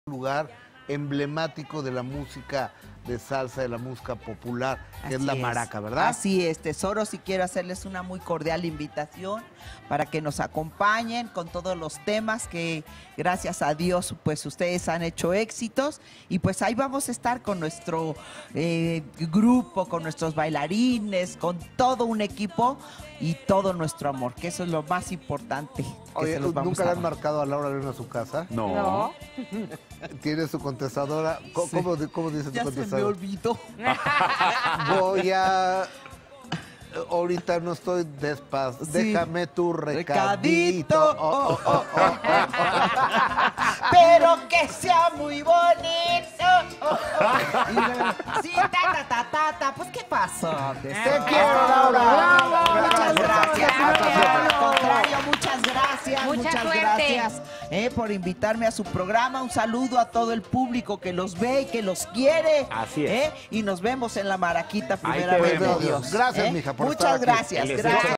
lugar emblemático de la música de salsa, de la música popular, que es la maraca, ¿verdad? Así es, tesoros, y quiero hacerles una muy cordial invitación para que nos acompañen con todos los temas que, gracias a Dios, pues ustedes han hecho éxitos, y pues ahí vamos a estar con nuestro grupo, con nuestros bailarines, con todo un equipo y todo nuestro amor, que eso es lo más importante. Oye, ¿nunca le han marcado a Laura León a su casa? No. ¿Tiene su contestadora? ¿Cómo dice tu Ya contestadora? se me olvidó. Voy a... Ahorita no estoy despacio. Sí. Déjame tu recadito. Recadito. Pero que sea muy bonito. Y luego, sí, pues ¿qué pasó? Te quiero, Laura. Muchas gracias. Bravo. Al contrario, muchas gracias. Mucha Muchas suerte. gracias por invitarme a su programa. Un saludo a todo el público que los ve y que los quiere. Así es. Y nos vemos en la Maraquita, Ahí primeramente te vemos. Dios. Gracias, mija, por estar Muchas aquí. gracias. Les Gracias.